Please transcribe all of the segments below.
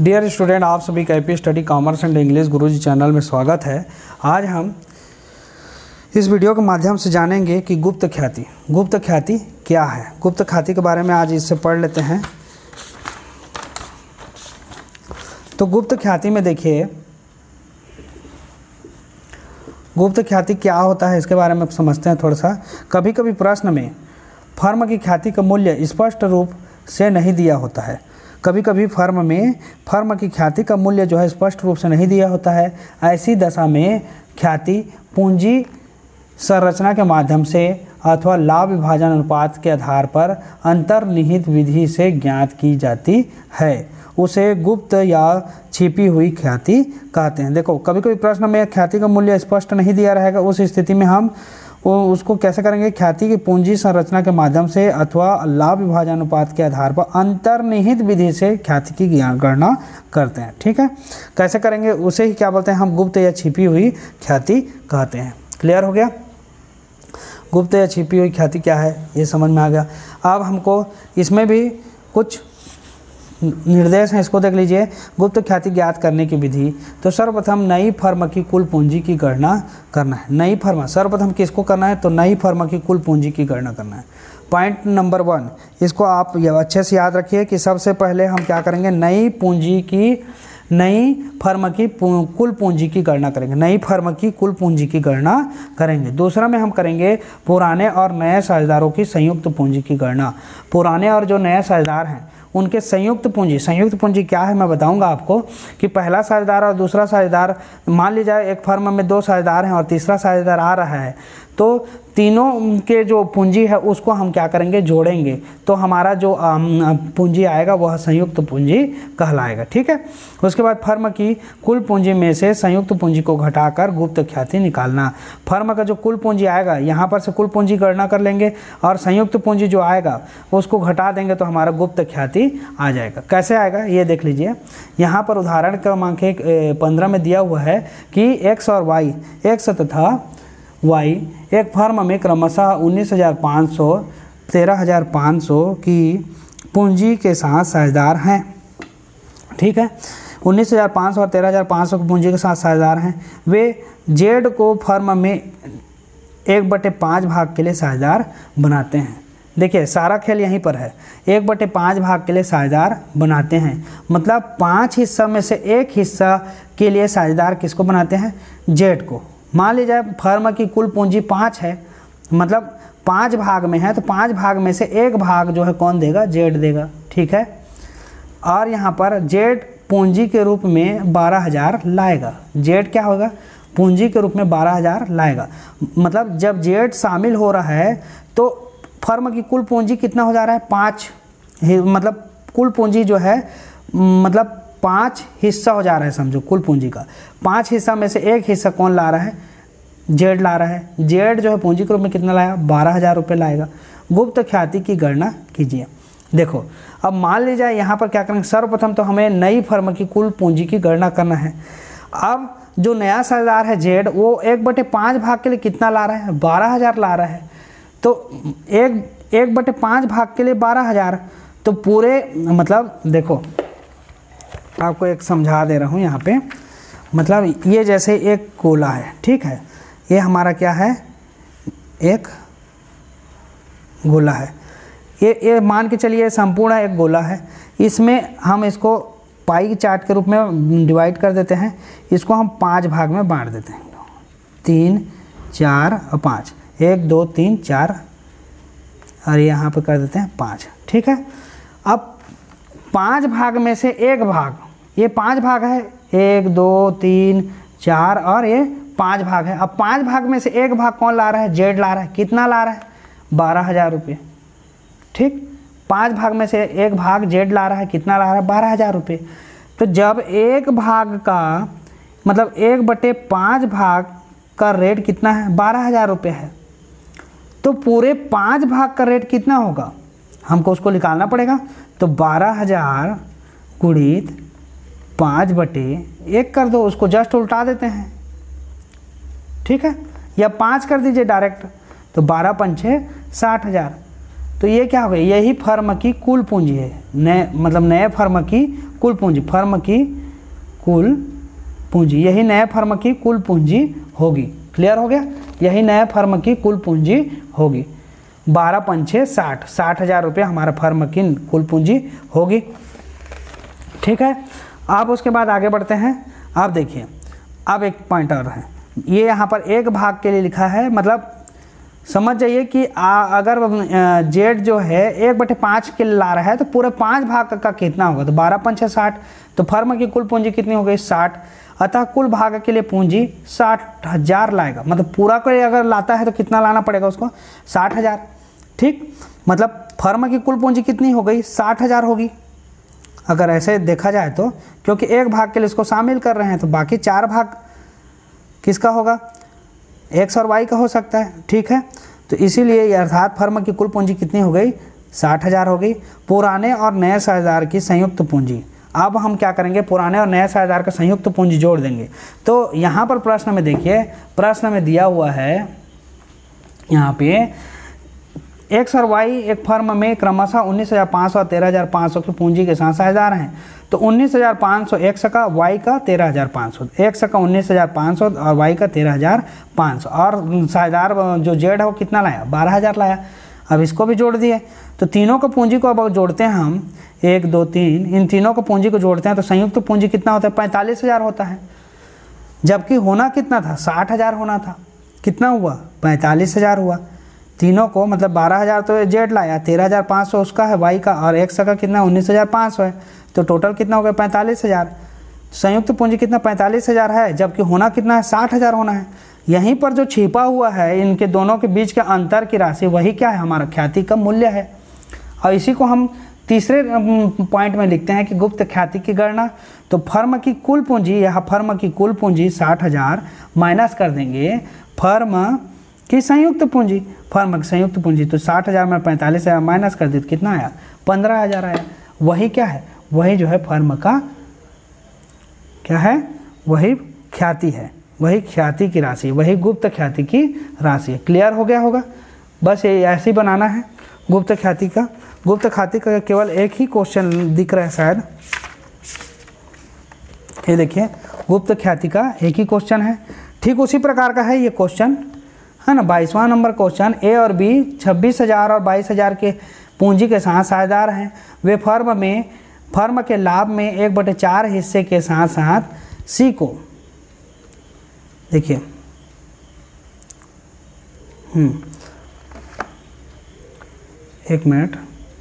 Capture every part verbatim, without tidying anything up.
Dear student, आप सभी का AP study commerce and English Guruji channel में स्वागत है। आज हम इस वीडियो के माध्यम से जानेंगे कि गुप्त ख्याति गुप्त ख्याति क्या है। गुप्त ख्याति के बारे में आज इससे पढ़ लेते हैं। तो गुप्त ख्याति में देखिए, गुप्त ख्याति क्या होता है इसके बारे में समझते हैं थोड़ा सा। कभी कभी प्रश्न में फर्म की ख्याति का मूल्य स्पष्ट रूप से नहीं दिया होता है। कभी कभी फर्म में फर्म की ख्याति का मूल्य जो है स्पष्ट रूप से नहीं दिया होता है। ऐसी दशा में ख्याति पूंजी संरचना के माध्यम से अथवा लाभ विभाजन अनुपात के आधार पर अंतर्निहित विधि से ज्ञात की जाती है। उसे गुप्त या छिपी हुई ख्याति कहते हैं। देखो, कभी कभी प्रश्न में ख्याति का मूल्य स्पष्ट नहीं दिया रहेगा। उस स्थिति में हम वो उसको कैसे करेंगे? ख्याति की पूंजी संरचना के माध्यम से अथवा लाभ विभाजन अनुपात के आधार पर अंतर्निहित विधि से ख्याति की गणना करते हैं। ठीक है, कैसे करेंगे उसे ही क्या बोलते हैं हम? गुप्त या छिपी हुई ख्याति कहते हैं। क्लियर हो गया? गुप्त या छिपी हुई ख्याति क्या है ये समझ में आ गया। अब हमको इसमें भी कुछ निर्देश हैं, इसको देख लीजिए। गुप्त ख्याति ज्ञात करने की विधि। तो सर्वप्रथम नई फर्म की कुल पूंजी की गणना करना है। नई फर्म सर्वप्रथम किसको करना है? तो नई फर्म की कुल पूंजी की गणना करना है। पॉइंट नंबर वन, इसको आप अच्छे से याद रखिए कि सबसे पहले हम क्या करेंगे? नई पूंजी की नई फर्म की कुल पूंजी की गणना करेंगे। नई फर्म की कुल पूंजी की गणना करेंगे। दूसरा में हम करेंगे पुराने और नए साझेदारों की संयुक्त पूंजी की गणना। पुराने और जो नए साझेदार हैं उनके संयुक्त पूंजी संयुक्त पूंजी क्या है मैं बताऊंगा आपको कि पहला साझेदार और दूसरा साझेदार, मान लीजिए एक फर्म में दो साझेदार हैं और तीसरा साझेदार आ रहा है, तो तीनों के जो पूंजी है उसको हम क्या करेंगे? जोड़ेंगे। तो हमारा जो पूंजी आएगा वह संयुक्त पूंजी कहलाएगा। ठीक है, उसके बाद फर्म की कुल पूंजी में से संयुक्त पूंजी को घटाकर गुप्त ख्याति निकालना। फर्म का जो कुल पूंजी आएगा यहाँ पर से कुल पूंजी गणना कर लेंगे और संयुक्त पूंजी जो आएगा उसको घटा देंगे तो हमारा गुप्त ख्याति आ जाएगा। कैसे आएगा ये देख लीजिए। यहाँ पर उदाहरण क्रमांक एक पंद्रह में दिया हुआ है कि एक्स और वाई, एक्स तथा वाई एक फर्म में क्रमशः उन्नीस हज़ार पाँच सौ तेरह हज़ार पाँच सौ की पूंजी के साथ साझेदार हैं। ठीक है, उन्नीस हज़ार पाँच सौ और तेरह हज़ार पाँच सौ की पूंजी के साथ साझेदार हैं। वे जेड को फर्म में एक बटे पाँच भाग के लिए साझेदार बनाते हैं। देखिए, सारा खेल यहीं पर है। एक बटे पाँच भाग के लिए साझेदार बनाते हैं, मतलब पाँच हिस्सा में से एक हिस्सा के लिए साझेदार किसको बनाते हैं? जेड को। मान लीजिए फर्म की कुल पूंजी पाँच है, मतलब पाँच भाग में है, तो पाँच भाग में से एक भाग जो है कौन देगा? जेड देगा। ठीक है, और यहाँ पर जेड पूंजी के रूप में बारह हज़ार लाएगा। जेड क्या होगा? पूंजी के रूप में बारह हज़ार लाएगा। मतलब जब जेड शामिल हो रहा है तो फर्म की कुल पूंजी कितना हो जा रहा है? पाँच। मतलब कुल पूंजी जो है मतलब पाँच हिस्सा हो जा रहा है, समझो कुल पूंजी का। पाँच हिस्सा में से एक हिस्सा कौन ला रहा है? जेड ला रहा है। जेड जो है पूंजी के रूप में कितना लाया? बारह हज़ार रुपये लाएगा। गुप्त ख्याति की गणना कीजिए। देखो, अब मान लीजिए यहाँ पर क्या करेंगे? सर्वप्रथम तो हमें नई फर्म की कुल पूंजी की गणना करना है। अब जो नया साझेदार है जेड, वो एक बटे पाँच भाग के लिए कितना ला रहा है? बारह हज़ार ला रहा है। तो एक एक बटे पाँच भाग के लिए बारह हज़ार, तो पूरे मतलब देखो आपको एक समझा दे रहा हूँ यहाँ पे। मतलब ये जैसे एक गोला है, ठीक है, ये हमारा क्या है? एक गोला है। ये ये मान के चलिए संपूर्ण एक गोला है। इसमें हम इसको पाई चार्ट के रूप में डिवाइड कर देते हैं। इसको हम पांच भाग में बांट देते हैं, तीन, चार और पाँच। एक, दो, तीन, चार, और यहाँ पे कर देते हैं पाँच। ठीक है, अब पांच भाग में से एक भाग, ये पांच भाग है, एक, दो, तीन, चार और ये पांच भाग है। अब पांच भाग में से एक भाग कौन ला रहा है? जेड ला रहा है। कितना ला रहा है? बारह हज़ार रुपये। ठीक, पांच भाग में से एक भाग जेड ला रहा है। कितना ला रहा है? बारह हज़ार रुपये। तो जब एक भाग का मतलब एक बटे पाँच भाग का रेट कितना है? बारह हज़ार रुपये है। तो पूरे पाँच भाग का रेट कितना होगा? हमको उसको निकालना पड़ेगा। तो बारह हज़ार गुणित पाँच बटे एक कर दो, उसको जस्ट उल्टा देते हैं। ठीक है, या पाँच कर दीजिए डायरेक्ट, तो बारह पंचे साठ हज़ार। तो ये क्या हो गया, यही फर्म की कुल पूंजी है, नए मतलब नए फर्म की कुल पूंजी, फर्म की कुल पूंजी, यही नए फर्म की कुल पूंजी होगी। क्लियर हो गया, यही नए फर्म की कुल पूंजी होगी। बारह पंचे साठ, साठ हज़ार रुपये हमारा फर्म की कुल पूंजी होगी। ठीक है, अब उसके बाद आगे बढ़ते हैं। अब देखिए, अब एक पॉइंट और है, ये यहाँ पर एक भाग के लिए लिखा है, मतलब समझ जाइए कि आ, अगर जेड जो है एक बटे पाँच के लिए ला रहा है तो पूरे पाँच भाग का, का कितना होगा, तो बारह पंचे साठ, तो फर्म की कुल पूंजी कितनी हो गई, साठ। अतः कुल भाग के लिए पूंजी साठ हज़ार लाएगा, मतलब पूरा को अगर लाता है तो कितना लाना पड़ेगा उसको, साठ हज़ार। ठीक, मतलब फर्म की कुल पूंजी कितनी हो गई, साठ हज़ार होगी अगर ऐसे देखा जाए तो, क्योंकि एक भाग के लिए इसको शामिल कर रहे हैं तो बाकी चार भाग किसका होगा, एक्स और वाई का हो सकता है। ठीक है, तो इसीलिए अर्थात फर्म की कुल पूंजी कितनी हो गई, साठ हज़ार हो गई। पुराने और नए साझेदार की संयुक्त पूंजी, अब हम क्या करेंगे, पुराने और नए साझेदार का संयुक्त पूंजी जोड़ देंगे। तो यहाँ पर प्रश्न में देखिए, प्रश्न में दिया हुआ है यहाँ पे एक्स और वाई एक फर्म में क्रमशः उन्नीस हज़ार पाँच सौ और तेरह हज़ार पाँच सौ की पूंजी के साथ साझेदार हैं। तो उन्नीस हज़ार पाँच सौ एक्स का, वाई का तेरह हज़ार पाँच सौ, एक्स का उन्नीस हज़ार पाँच सौ और वाई का तेरह हज़ार पाँच सौ, और साझेदार जो जेड है वो कितना लाया, बारह हज़ार लाया। अब इसको भी जोड़ दिए, तो तीनों को पूंजी को अब जोड़ते हैं हम, एक दो तीन, इन तीनों को पूंजी को जोड़ते हैं तो संयुक्त पूंजी कितना होता है, पैंतालीस हज़ार होता है। जबकि होना कितना था, साठ हज़ार होना था, कितना हुआ, पैंतालीस हज़ार हुआ। तीनों को मतलब बारह हज़ार तो जेड लाया, तेरह हज़ार पाँच सौ उसका है वाई का, और एक्स का कितना उन्नीस हज़ार पाँच सौ है, तो टोटल कितना हो गया, पैंतालीस हज़ार। संयुक्त पूंजी कितना, पैंतालीस हज़ार है, जबकि होना कितना है, साठ हज़ार होना है। यहीं पर जो छिपा हुआ है इनके दोनों के बीच के अंतर की राशि, वही क्या है, हमारा ख्याति का मूल्य है। और इसी को हम तीसरे पॉइंट में लिखते हैं कि गुप्त ख्याति की गणना। तो फर्म की कुल पूंजी, यहाँ फर्म की कुल पूंजी साठ हज़ार माइनस कर देंगे फर्म की संयुक्त पूंजी, फर्म की संयुक्त पूंजी, तो साठ हज़ार में पैंतालीस हज़ार माइनस कर दी तो कितना आया, पंद्रह हज़ार आया। वही क्या है, वही जो है फर्म का क्या है, वही ख्याति है, वही ख्याति की राशि, वही गुप्त ख्याति की राशि। क्लियर हो गया होगा, बस ये ऐसे ही बनाना है गुप्त ख्याति का। गुप्त ख्याति का केवल एक ही क्वेश्चन दिख रहा है शायद, ये देखिए गुप्त ख्याति का एक ही क्वेश्चन है। ठीक उसी प्रकार का है ये क्वेश्चन, है ना, बाईसवां नंबर क्वेश्चन। ए और बी छब्बीस हज़ार और बाईस हज़ार के पूंजी के साथ साझेदार हैं। वे फर्म में फर्म के लाभ में एक बटे चार हिस्से के साथ साथ सी को, देखिए हम्म एक मिनट,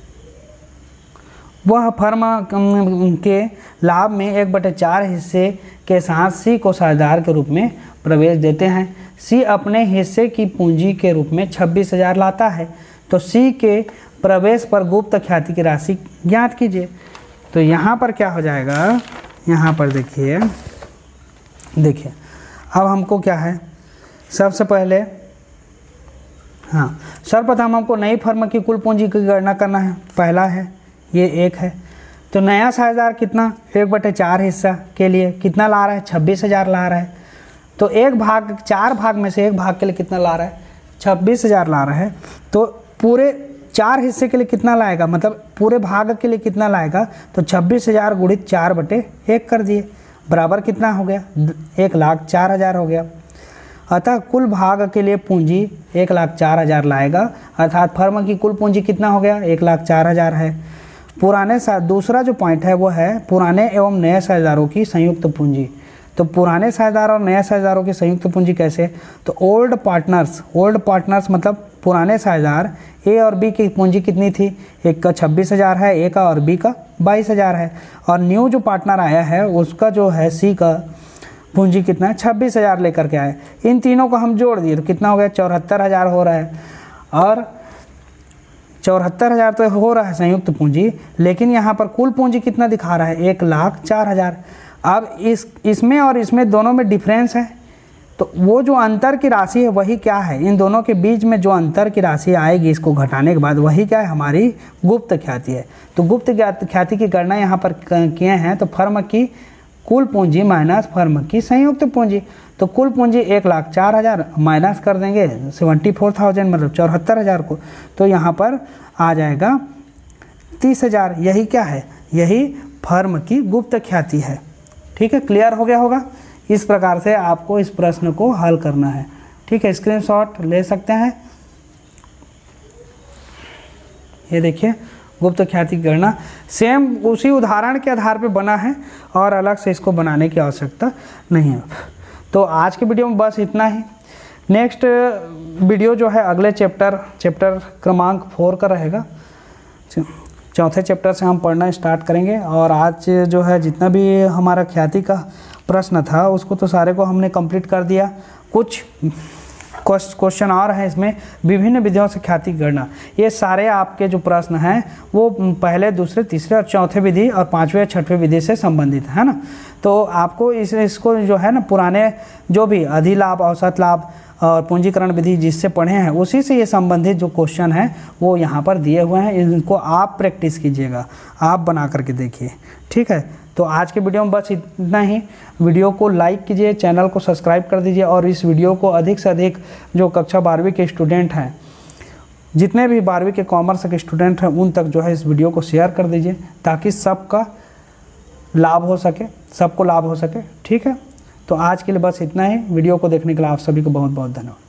वह फर्म के लाभ में एक बटे चार हिस्से के साथ सी को साझेदार के रूप में प्रवेश देते हैं। सी अपने हिस्से की पूंजी के रूप में छब्बीस हज़ार लाता है, तो सी के प्रवेश पर गुप्त ख्याति की राशि ज्ञात कीजिए। तो यहाँ पर क्या हो जाएगा, यहाँ पर देखिए देखिए अब हमको क्या है, सबसे पहले हाँ सर्वप्रथम हमको नई फर्म की कुल पूंजी की गणना करना है। पहला है ये एक है, तो नया साझेदार कितना, एक बटे चार हिस्सा के लिए कितना ला रहा है, छब्बीस हज़ार ला रहा है। तो एक भाग, चार भाग में से एक भाग के लिए कितना ला रहा है, छब्बीस हज़ार ला रहा है। तो पूरे चार हिस्से के लिए कितना लाएगा, मतलब पूरे भाग के लिए कितना लाएगा, तो छब्बीस हज़ार गुणित चार बटे एक कर दिए, बराबर कितना हो गया, एक लाख चार हज़ार हो गया। अतः कुल भाग के लिए पूंजी एक लाख चार हज़ार लाएगा, अर्थात फर्म की कुल पूंजी कितना हो गया, एक लाख चार हज़ार है। पुराने सा दूसरा जो पॉइंट है वो है पुराने एवं नए साझेदारों की संयुक्त पूंजी। तो पुराने साझेदार और नए साझेदारों की संयुक्त पूंजी कैसे, तो ओल्ड पार्टनर्स, ओल्ड पार्टनर्स मतलब पुराने साझेदार, ए और बी की पूंजी कितनी थी, एक का छब्बीस हज़ार है, ए का और बी का बाईस हज़ार है, और न्यू जो पार्टनर आया है उसका जो है सी का पूंजी कितना है, छब्बीस हज़ार लेकर के आए। इन तीनों को हम जोड़ दिए तो कितना हो गया, चौहत्तर हज़ार हो रहा है। और चौहत्तर हज़ार तो हो रहा है संयुक्त पूंजी, लेकिन यहाँ पर कुल पूंजी कितना दिखा रहा है, एक लाख चार हज़ार। अब इस इसमें और इसमें दोनों में डिफरेंस है, तो वो जो अंतर की राशि है वही क्या है, इन दोनों के बीच में जो अंतर की राशि आएगी इसको घटाने के बाद वही क्या है, हमारी गुप्त ख्याति है। तो गुप्त ख्याति की गणना यहाँ पर किए हैं, तो फर्म की कुल पूंजी माइनस फर्म की संयुक्त पूंजी। तो कुल पूंजी एक लाख चार हज़ार माइनस कर देंगे सेवेंटी फोर थाउजेंड मतलब चौहत्तर हज़ार को, तो यहाँ पर आ जाएगा तीस हज़ार। यही क्या है, यही फर्म की गुप्त ख्याति है। ठीक है, क्लियर हो गया होगा। इस प्रकार से आपको इस प्रश्न को हल करना है। ठीक है, स्क्रीनशॉट ले सकते हैं। ये देखिए गुप्त ख्याति की गणना सेम उसी उदाहरण के आधार पे बना है और अलग से इसको बनाने की आवश्यकता नहीं है। तो आज के वीडियो में बस इतना ही। नेक्स्ट वीडियो जो है अगले चैप्टर चैप्टर क्रमांक फोर का रहेगा। चौथे चैप्टर से हम पढ़ना स्टार्ट करेंगे। और आज जो है जितना भी हमारा ख्याति का प्रश्न था उसको तो सारे को हमने कंप्लीट कर दिया। कुछ क्वेश्चन और हैं इसमें, विभिन्न विधियों से ख्याति गणना। ये सारे आपके जो प्रश्न हैं वो पहले, दूसरे, तीसरे और चौथे विधि और पांचवें छठवें विधि से संबंधित है ना। तो आपको इस इसको जो है ना पुराने जो भी अधिलाभ, औसत लाभ और पूंजीकरण विधि जिससे पढ़े हैं उसी से ये संबंधित जो क्वेश्चन हैं वो यहाँ पर दिए हुए हैं। इनको आप प्रैक्टिस कीजिएगा, आप बना करके देखिए। ठीक है, तो आज के वीडियो में बस इतना ही। वीडियो को लाइक कीजिए, चैनल को सब्सक्राइब कर दीजिए और इस वीडियो को अधिक से अधिक जो कक्षा बारहवीं के स्टूडेंट हैं, जितने भी बारहवीं के कॉमर्स के स्टूडेंट हैं उन तक जो है इस वीडियो को शेयर कर दीजिए ताकि सबका लाभ हो सके, सबको लाभ हो सके। ठीक है, तो आज के लिए बस इतना ही। वीडियो को देखने के लिए आप सभी को बहुत बहुत धन्यवाद।